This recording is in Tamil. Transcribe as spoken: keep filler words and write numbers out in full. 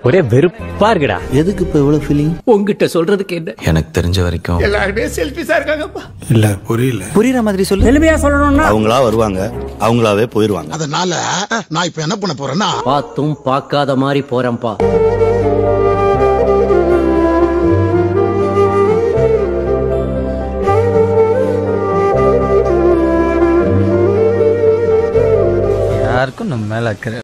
ஒரே வெறுப்பா இருக்குடா. எதுக்கு இப்ப இவ்வளவு ஃபீலிங்? உங்ககிட்ட சொல்றதுக்கு என்ன? எனக்கு தெரிஞ்ச வரைக்கும் எல்லாருமே செல்ஃபிஸா இருக்காங்கப்பா. இல்ல புரியல. புரியுற மாதிரி சொல்லு. எளிமையா சொல்லணும்னா அவங்களா வருவாங்க, அவங்களாவே போயிருவாங்க. அதனால நான் இப்ப என்ன பண்ண போறேன்னா, பாத்தும் பார்க்காத மாதிரி போறேன்பா. யாருக்கும் நம்ம மேல அக்கறை